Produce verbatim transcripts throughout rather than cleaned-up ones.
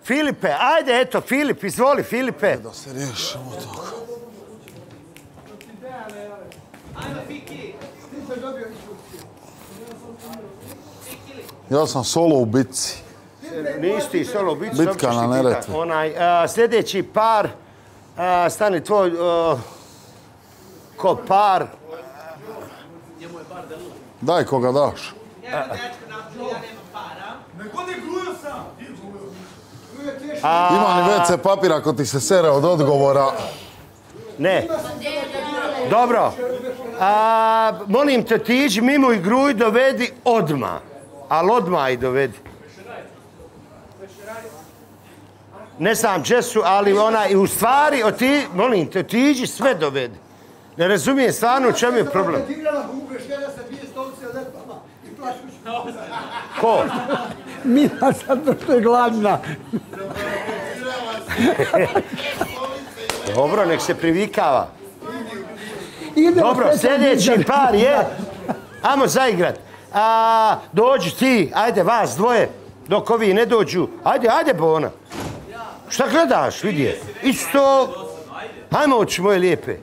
Filipe, ajde, eto, Filip, izvoli, Filipe. Da se riješimo toga. Ja sam solo u bitci. Nisi ti solo u bitci. Bitka na Neretvi. Sljedeći par, stani tvoj, ko par. Daj koga daš. Ima li ve ce papir ako ti se sere od odgovora? Ne. Dobro. Molim te, ti iđi mimo i gruj, dovedi odmah. Ali odmah i dovedi. Ne znam gdje su, ali ona i u stvari, molim te, ti iđi sve dovedi. Ne razumijem stvarno u čemu je problem. Ko? Mina sad što je gladna. Dobro, nek se privikava. Dobro, sljedeći par je... Ajmo zaigrat. Dođi ti, ajde vas dvoje, dok ovi ne dođu. Ajde, ajde Bona. Šta gledaš, vidi? Isto... Ajmo oči moje lijepe.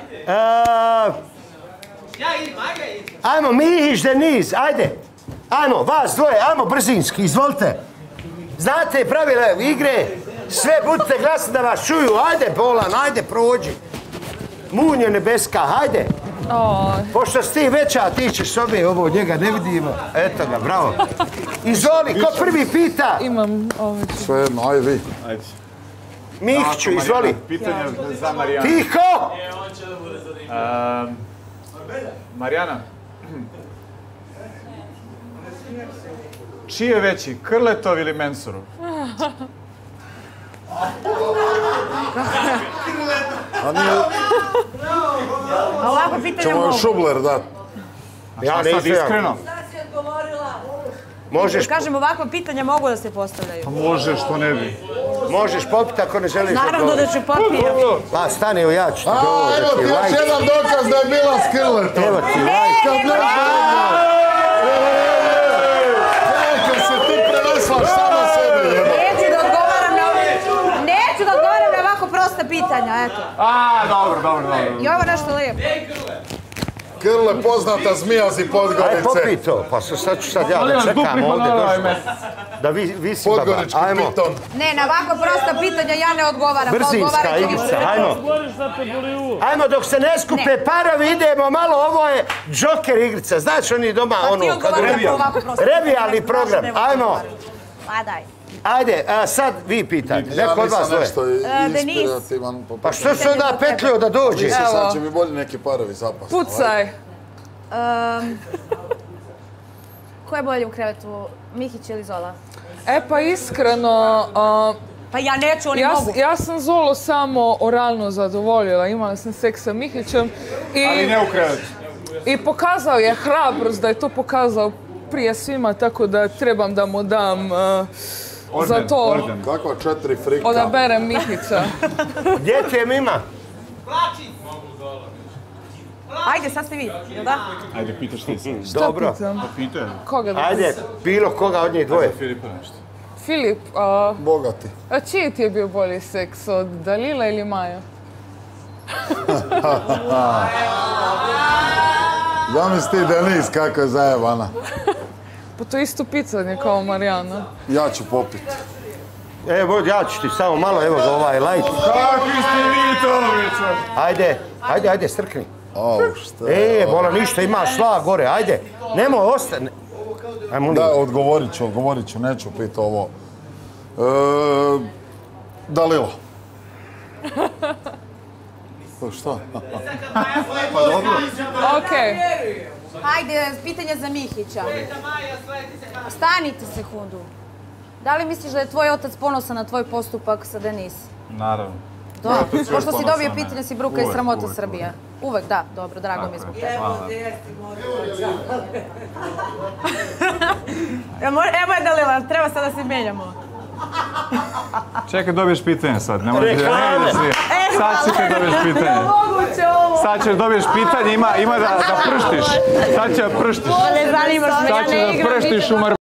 Ajmo, Mihić, Deniz, ajde. Ajmo, vas dvoje, ajmo brzinski, izvolite. Znate pravila igre, sve budite glasni da vas čuju. Ajde, Bolan, ajde, prođi. Munjo nebeska, ajde. Pošto si ti veća, ti ćeš sobe ovo, njega ne vidimo. Eto ga, bravo. Izvoli, ko prvi pita? Imam ovo. Sve jedno, aj vi. Mihiću, izvoli. Pitanje za Marijanu. Tiho! Marijana. Čiji je veći, Krletov ili Mensurov? A ovako pitanje Ćemo mogu. još Šubler dat. Ja ne Sad iskreno. Možeš, Kažem, ovakva pitanja mogu da se postavljaju. Pa može, što ne bi. možeš popiti ako ne želiš da Naravno da govoriš. ću popiti. Pa stani, evo ja ću ti A, govoriti. evo ti još jedan dokaz da je bila s Krletom. Evo ti, like. Kad ne Neka se ti preneslaš sama sebe, jeba. Neću da odgovaram na Neću da odgovaram na ovako prosta pitanja, eto. A, dobro, dobro, dobro. I ovo nešto lijepo. Krle poznata zmija z Aj, Podgorice. popij to, pa sad ću sad ja da čekam ovdje došlo. Da visi baba, Podgorički ajmo. piton. Ne, na ovako prosta pitanja ja ne odgovaram. Brzinska igrica, ajmo. Ajmo, dok se ne skupe parovi, idemo malo, ovo je džoker igrica. Znaš oni doma, Pa ti ono, kad odgovaram po ovako prosta. revijalni program, ajmo. Pa daj. Ajde, sad vi pitate, Ja neko od vas nisam dvoje. nešto Denis. inspirativan. po Pa pitanju. što se onda petljio da dođe? Mislim, sad će mi bolje neki parovi zapast. Pucaj. Um, ko je bolje u krevetu, Mihić ili Zola? E pa iskreno, a, Pa ja neću, oni ja, mogu. ja sam Zolo samo oralno zadovoljila. Imala sam seks sa Mihićem Ali i, ne u krevetu. i pokazao je hrabrost da je to pokazao prije svima, tako da trebam da mu dam a, za Orden, to. orden. Kakva četiri frika. Odaberem Mihića. Gdje te mima? Ajde, sad ste vi, jel da? Ajde, pitaš ti se. Dobro. Pitam. Pitaj. Koga da Ajde, bilo koga od njih dvoje. Filipa nešto. Filip, a, Bogati. a čiji ti je bio bolji seks, od Dalila ili Maja? Zamisli ti Denis kako je zajebana. Pa to je isto pitanje kao Marijana. Ja ću popit. Evo, ja ću ti samo malo, evo ga ovaj light. Kakvi ste vi to, vičo? Ajde, ajde, ajde, strkni. Au, šta je? E, bola, ništa, ima šlag gore, ajde. Nemoj, ostane. Ajmo, Da, odgovorit ću, odgovorit ću, neću pit ovo. E, Dalila. Pa šta? Okej. Ajde, pitanje za Mihića. Stanite sekundu. Da li misliš da je tvoj otac ponosan na tvoj postupak sa Denis? Naravno. Dobro, Otac je pošto si ponosan dobio na pitanje mene. si bruka i Uvek, sramota uvek, Srbije. Uvek, da, dobro, drago mi je zbog tebe. Evo je Dalila, treba sad da se menjamo. Čekaj, dobiješ pitanje sad. Nemoj da Reklame. ne ideš. Sad ćeš dobiješ pitanje. Moguće ovo. Sad ćeš dobiješ pitanje, ima, ima da, da prštiš. Sad će da prštiš. Ne zanimaš me, ja Sad ćeš ne da igram. prštiš u mar...